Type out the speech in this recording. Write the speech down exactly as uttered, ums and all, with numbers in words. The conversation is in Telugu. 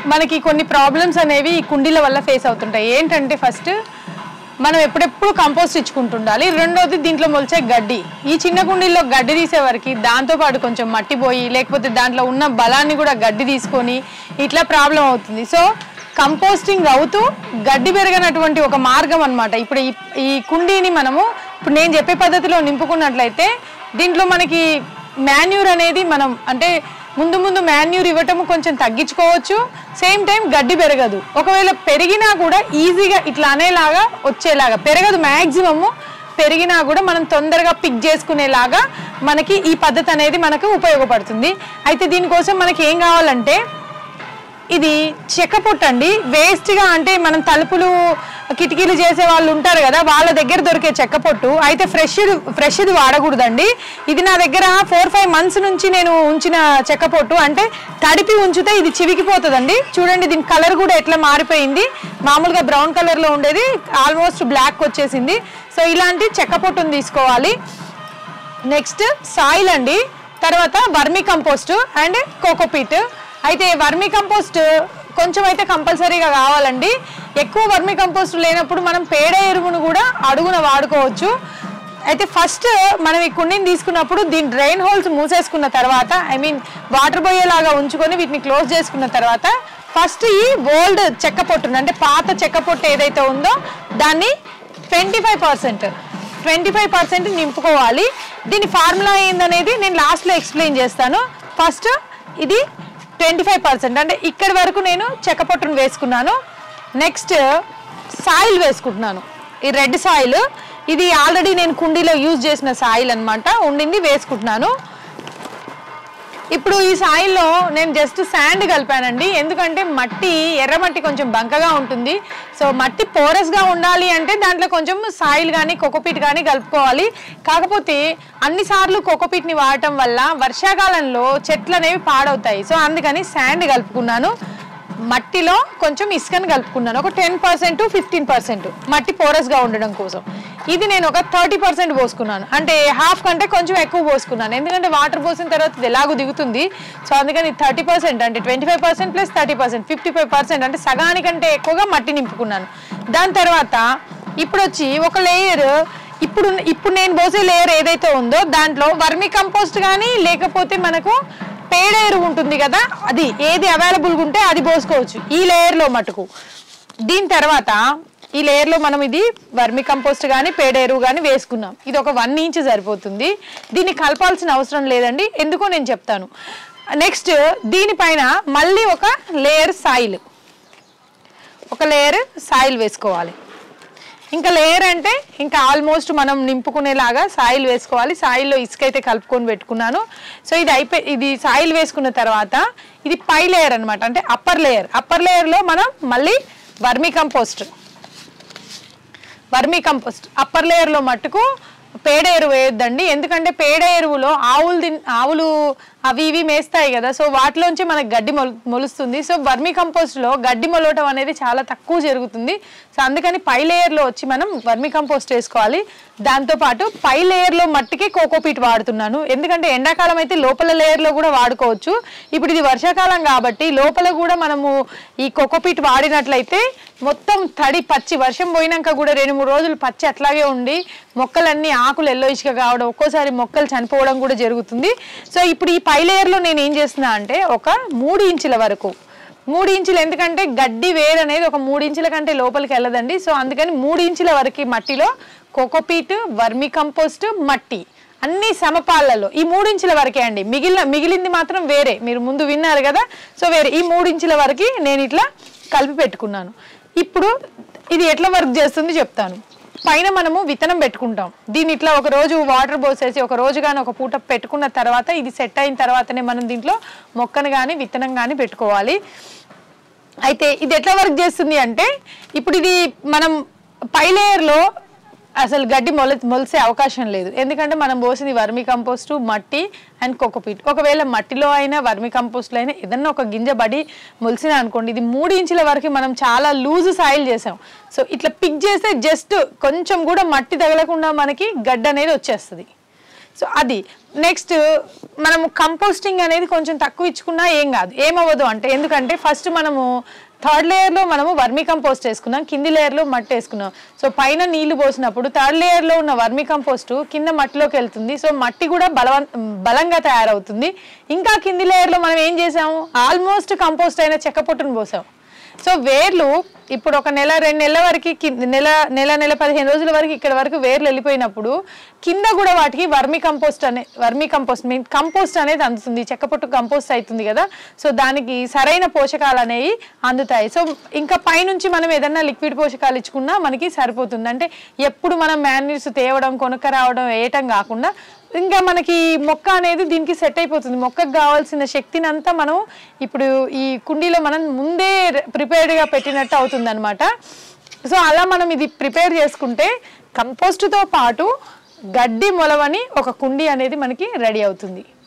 మనకి కొన్ని ప్రాబ్లమ్స్ అనేవి ఈ కుండీల వల్ల ఫేస్ అవుతుంటాయి. ఏంటంటే ఫస్ట్ మనం ఎప్పుడెప్పుడు కంపోస్ట్ ఇచ్చుకుంటుండాలి. రెండోది దీంట్లో మొలిచే గడ్డి. ఈ చిన్న కుండీల్లో గడ్డి తీసేవరకు దాంతోపాటు కొంచెం మట్టి పోయి లేకపోతే దాంట్లో ఉన్న బలాన్ని కూడా గడ్డి తీసుకొని ఇట్లా ప్రాబ్లం అవుతుంది. సో కంపోస్టింగ్ అవుతూ గడ్డి పెరగనటువంటి ఒక మార్గం అనమాట. ఇప్పుడు ఈ ఈ కుండీని మనము ఇప్పుడు నేను చెప్పే పద్ధతిలో నింపుకున్నట్లయితే దీంట్లో మనకి మాన్యూర్ అనేది మనం అంటే ముందు ముందు మాన్యూర్ ఇవ్వటము కొంచెం తగ్గించుకోవచ్చు. సేమ్ టైం గడ్డి పెరగదు. ఒకవేళ పెరిగినా కూడా ఈజీగా ఇట్లా అనేలాగా వచ్చేలాగా పెరగదు. మ్యాక్సిమము పెరిగినా కూడా మనం తొందరగా పిక్ చేసుకునేలాగా మనకి ఈ పద్ధతి అనేది మనకు ఉపయోగపడుతుంది. అయితే దీనికోసం మనకి ఏం కావాలంటే ఇది చెక్క పొట్టండి. వేస్ట్గా అంటే మనం తలుపులు కిటికీలు చేసే వాళ్ళు ఉంటారు కదా, వాళ్ళ దగ్గర దొరికే చెక్క పొట్టు. అయితే ఫ్రెష్ ఫ్రెష్ది వాడకూడదండి. ఇది నా దగ్గర ఫోర్ ఫైవ్ మంత్స్ నుంచి నేను ఉంచిన చెక్క పొట్టు. అంటే తడిపి ఉంచితే ఇది చివికిపోతుందండి. చూడండి దీని కలర్ కూడా ఎట్లా మారిపోయింది. మామూలుగా బ్రౌన్ కలర్లో ఉండేది ఆల్మోస్ట్ బ్లాక్ వచ్చేసింది. సో ఇలాంటి చెక్క పొట్టును తీసుకోవాలి. నెక్స్ట్ సాయిల్ అండి, తర్వాత వర్మీ కంపోస్ట్ అండ్ కోకోపీట్. అయితే వర్మీ కంపోస్ట్ కొంచెం అయితే కంపల్సరీగా కావాలండి. ఎక్కువ వర్మీ కంపోస్ట్ లేనప్పుడు మనం పేడ ఎరువును కూడా అడుగున వాడుకోవచ్చు. అయితే ఫస్ట్ మనం ఈ కుండీని తీసుకున్నప్పుడు దీని డ్రైన్ హోల్స్ మూసేసుకున్న తర్వాత ఐ మీన్ వాటర్ పోయేలాగా ఉంచుకొని వీటిని క్లోజ్ చేసుకున్న తర్వాత ఫస్ట్ ఈ ఓల్డ్ చెక్క పొట్టును అంటే పాత చెక్క పొట్టు ఏదైతే ఉందో దాన్ని twenty five percent twenty five percent నింపుకోవాలి. దీని ఫార్ములా ఏందనేది నేను లాస్ట్లో ఎక్స్ప్లెయిన్ చేస్తాను. ఫస్ట్ ఇది ట్వంటీ ఫైవ్ పర్సెంట్ అంటే ఇక్కడి వరకు నేను చెక్క పొట్టును వేసుకున్నాను. నెక్స్ట్ సాయిల్ వేసుకుంటున్నాను. ఈ రెడ్ సాయిల్ ఇది ఆల్రెడీ నేను కుండీలో యూజ్ చేసిన సాయిల్ అనమాట, ఉండింది వేసుకుంటున్నాను. ఇప్పుడు ఈ సాయిల్లో నేను జస్ట్ శాండ్ కలిపానండి. ఎందుకంటే మట్టి ఎర్రమట్టి కొంచెం బంకగా ఉంటుంది. సో మట్టి పోరస్గా ఉండాలి అంటే దాంట్లో కొంచెం సాయిల్ కానీ కోకోపీట్ కానీ కలుపుకోవాలి. కాకపోతే అన్నిసార్లు కోకోపీట్ని వాడటం వల్ల వర్షాకాలంలో చెట్లు అనేవి పాడవుతాయి. సో అందుకని శాండ్ కలుపుకున్నాను. మట్టిలో కొంచెం ఇసుకని కలుపుకున్నాను. ఒక టెన్ పర్సెంట్ ఫిఫ్టీన్ పర్సెంట్ మట్టి పోరస్గా ఉండడం కోసం. ఇది నేను ఒక థర్టీ పర్సెంట్ పోసుకున్నాను. అంటే హాఫ్ కంటే కొంచెం ఎక్కువ పోసుకున్నాను. ఎందుకంటే వాటర్ పోసిన తర్వాత ఇది ఎలాగో దిగుతుంది. సో అందుకని థర్టీ పర్సెంట్ అంటే twenty five percent plus thirty percent fifty five percent అంటే సగానికంటే ఎక్కువగా మట్టి నింపుకున్నాను. దాని తర్వాత ఇప్పుడు వచ్చి ఒక లేయర్ ఇప్పుడు ఇప్పుడు నేను పోసే లేయర్ ఏదైతే ఉందో దాంట్లో వర్మీ కంపోస్ట్ కానీ లేకపోతే మనకు పేడ ఎరువు ఉంటుంది కదా, అది ఏది అవైలబుల్గా ఉంటే అది పోసుకోవచ్చు ఈ లేయర్లో మటుకు. దీని తర్వాత ఈ లేయర్లో మనం ఇది వర్మి కంపోస్ట్ కానీ పేడ ఎరువు కానీ వేసుకున్నాం. ఇది ఒక వన్ ఇంచ్ సరిపోతుంది. దీన్ని కలపాల్సిన అవసరం లేదండి, ఎందుకో నేను చెప్తాను. నెక్స్ట్ దీనిపైన మళ్ళీ ఒక లేయర్ సాయిల్ ఒక లేయర్ సాయిల్ వేసుకోవాలి. ఇంకా లేయర్ అంటే ఇంకా ఆల్మోస్ట్ మనం నింపుకునేలాగా సాయిల్ వేసుకోవాలి. సాయిల్లో ఇసుక అయితే కలుపుకొని పెట్టుకున్నాను. సో ఇది అయిపోయి ఇది సాయిల్ వేసుకున్న తర్వాత ఇది పై లేయర్ అనమాట, అంటే అప్పర్ లేయర్. అప్పర్ లేయర్లో మనం మళ్ళీ vermi compost vermi compost upper లేయర్లో మట్టుకు పేడ ఎరువు వేయొద్దండి. ఎందుకంటే పేడ ఎరువులో ఆవులు ది ఆవులు అవి ఇవి మేస్తాయి కదా, సో వాటిలోంచి మనకు గడ్డి మొలు మొలుస్తుంది. సో వర్మీ కంపోస్ట్లో గడ్డి మొలవటం అనేది చాలా తక్కువ జరుగుతుంది. సో అందుకని పై లేయర్లో వచ్చి మనం వర్మీ కంపోస్ట్ వేసుకోవాలి. దాంతోపాటు పై లేయర్లో మట్టికి కోకోపీట్ వాడుతున్నాను. ఎందుకంటే ఎండాకాలం అయితే లోపల లేయర్లో కూడా వాడుకోవచ్చు. ఇప్పుడు ఇది వర్షాకాలం కాబట్టి లోపల కూడా మనము ఈ కోకోపీట్ వాడినట్లయితే మొత్తం తడి పచ్చి వర్షం పోయినాక కూడా రెండు మూడు రోజులు పచ్చి అట్లాగే ఉండి మొక్కలన్నీ ఆకులు ఎల్లోయిష్గా కావడం, ఒక్కోసారి మొక్కలు చనిపోవడం కూడా జరుగుతుంది. సో ఇప్పుడు ఈ పై లేయర్లో నేను ఏం చేస్తున్నా అంటే ఒక మూడు ఇంచుల వరకు మూడు ఇంచులు ఎందుకంటే గడ్డి వేరు అనేది ఒక మూడు ఇంచుల కంటే లోపలికి వెళ్ళదండి. సో అందుకని మూడు ఇంచుల వరకు మట్టిలో కోకోపీట్, వర్మీ కంపోస్ట్, మట్టి అన్ని సమపాలలో ఈ మూడు ఇంచుల వరకే అండి. మిగిలిన మిగిలింది మాత్రం వేరే, మీరు ముందు విన్నారు కదా. సో వేరే ఈ మూడు ఇంచుల వరకు నేను ఇట్లా కలిపి పెట్టుకున్నాను. ఇప్పుడు ఇది ఎట్లా వర్క్ చేస్తుంది చెప్తాను. పైన మనము విత్తనం పెట్టుకుంటాం. దీన్ని ఇట్లా ఒక రోజు వాటర్ పోసేసి ఒక రోజు కానీ ఒక పూట పెట్టుకున్న తర్వాత ఇది సెట్ అయిన తర్వాతనే మనం దీంట్లో మొక్కను కానీ విత్తనం కానీ పెట్టుకోవాలి. అయితే ఇది ఎట్లా వర్క్ చేస్తుంది అంటే ఇప్పుడు ఇది మనం పై లేయర్లో అసలు గడ్డి మొల మొలిసే అవకాశం లేదు. ఎందుకంటే మనం పోసింది వర్మీ కంపోస్టు, మట్టి అండ్ కోకోపీట్. ఒకవేళ మట్టిలో అయినా వర్మీ కంపోస్ట్లో అయినా ఏదన్నా ఒక గింజ బడి మొలిసిన అనుకోండి, ఇది మూడు ఇంచుల వరకు మనం చాలా లూజ్ సాయిల్ చేసాం. సో ఇట్లా పిక్ చేస్తే జస్ట్ కొంచెం కూడా మట్టి తగలకుండా మనకి గడ్డి అనేది వచ్చేస్తుంది. సో అది నెక్స్ట్ మనము కంపోస్టింగ్ అనేది కొంచెం తక్కువ ఇచ్చుకున్నా ఏం కాదు, ఏమవ్వదు అంటే ఎందుకంటే ఫస్ట్ మనము థర్డ్ లేయర్లో మనము వర్మీ కంపోస్ట్ వేసుకున్నాం, కింది లేయర్లో మట్టి వేసుకున్నాం. సో పైన నీళ్లు పోసినప్పుడు థర్డ్ లేయర్లో ఉన్న వర్మీ కంపోస్ట్ కింద మట్టిలోకి వెళ్తుంది. సో మట్టి కూడా బలవం బలంగా తయారవుతుంది. ఇంకా కింది లేయర్లో మనం ఏం చేసాము, ఆల్మోస్ట్ కంపోస్ట్ అయిన చెక్క పొట్టును పోసాం. సో వేర్లు ఇప్పుడు ఒక నెల రెండు నెలల వరకు నెల నెల నెల పదిహేను రోజుల వరకు ఇక్కడ వరకు వేర్లు వెళ్ళిపోయినప్పుడు కింద కూడా వాటికి వర్మీ కంపోస్ట్ అనే వర్మీ కంపోస్ట్ మీన్ కంపోస్ట్ అనేది అందుతుంది, చెక్కపొట్టు కంపోస్ట్ అవుతుంది కదా. సో దానికి సరైన పోషకాలు అనేవి అందుతాయి. సో ఇంకా పైనుంచి మనం ఏదన్నా లిక్విడ్ పోషకాలు ఇచ్చుకున్నా మనకి సరిపోతుంది. అంటే ఎప్పుడు మనం మాన్యూర్స్ తేవడం కొనుక్క రావడం వేయటం కాకుండా ఇంకా మనకి మొక్క అనేది దీనికి సెట్ అయిపోతుంది. మొక్కకు కావాల్సిన శక్తిని అంతా మనం ఇప్పుడు ఈ కుండీలో మనం ముందే ప్రిపేర్డ్గా పెట్టినట్టు అవుతుంది అనమాట. సో అలా మనం ఇది ప్రిపేర్ చేసుకుంటే కంపోస్ట్తో పాటు గడ్డి మొలవని ఒక కుండీ అనేది మనకి రెడీ అవుతుంది.